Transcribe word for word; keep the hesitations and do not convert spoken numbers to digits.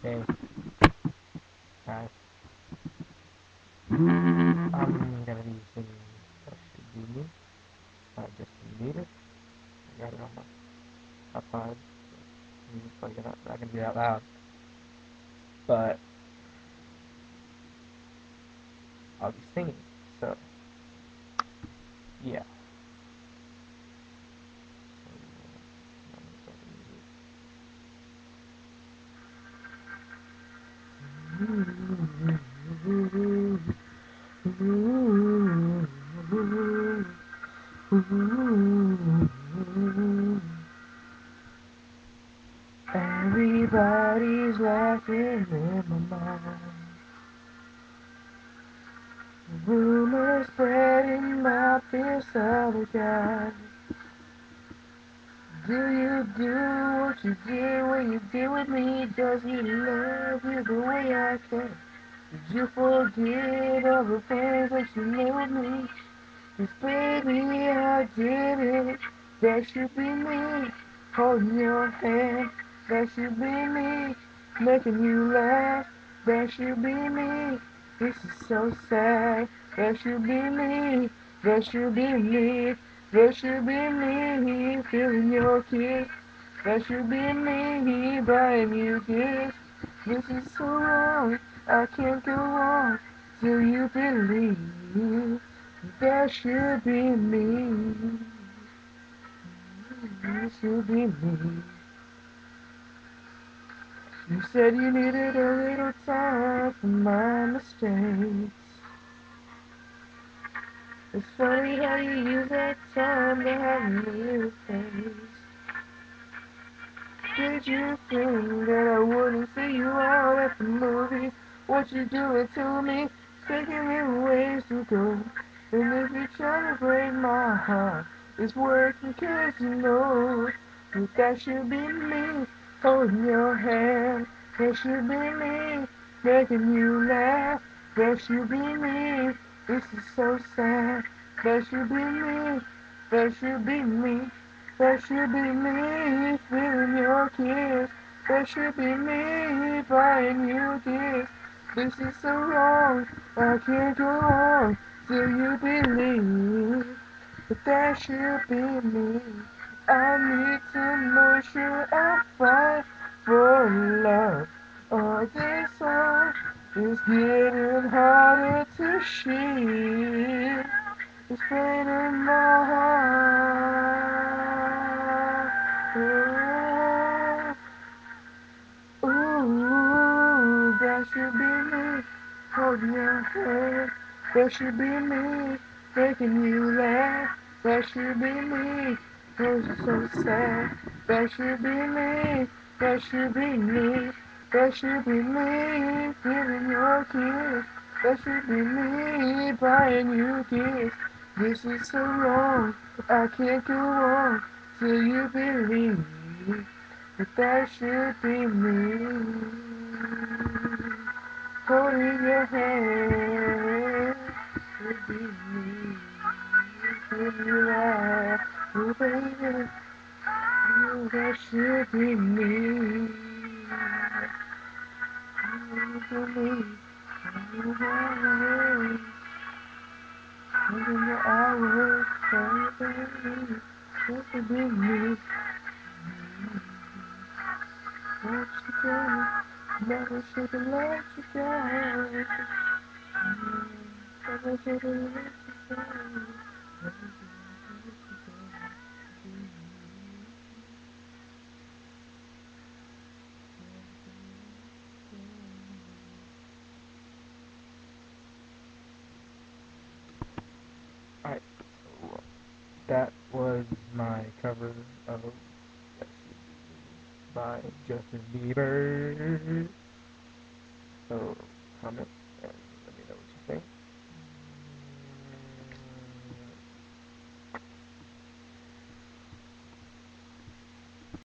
Okay, guys, I'm gonna be singing That Should Be Me by Justin Bieber. I got it on my iPod. I'm probably not, not gonna be that loud, but I'll be singing. So, yeah. Everybody's laughing in my mind. Rumors spreading about this other guy. Do you do what you do when you do with me? Does he love you the way I can? Did you forget all the things that you made with me? 'Cause baby, I did it. That should be me. Holding your hand. That should be me. Making you laugh. That should be me. This is so sad. That should be me. That should be me. That should be me. Feeling your kiss. That should be me. Buying you gifts. This is so wrong. I can't go on till you believe. That should be me. That should be me. You said you needed a little time for my mistakes. It's funny how you use that time to have me replaced. Did you think that I wouldn't see you out at the movies? What you doing to me? Taking me ways to go. And if you're trying to break my heart, it's working 'cause you know that that should be me. Holding your hand, that should be me. Making you laugh, that should be me. This is so sad, that should be me. That should be me. That should be me, feeling your kiss. That should be me, buying you gifts. This is so wrong, I can't go on till you believe. But that should be me. I need to know sure I fight for love. Oh, this song is getting harder to see. It's pain in my heart. Ooh, ooh, that should be me. Holding your hand. That should be me. Making you laugh. That should be me. Cause you're so sad. That should be me. That should be me. That should be me. Feeling your kiss. That should be me. Buying you gifts. This is so wrong. I can't go on till you believe. But that should be me. Holding your hand should be me. Give you life, oh baby, oh, that should be me. Oh, for me, oh, my, holding your hours, oh baby, that should be me. Let you go, never should have let you go. Never should have let you go. Alright, so that was my cover of That Should Be Me by Justin Bieber. So, comment,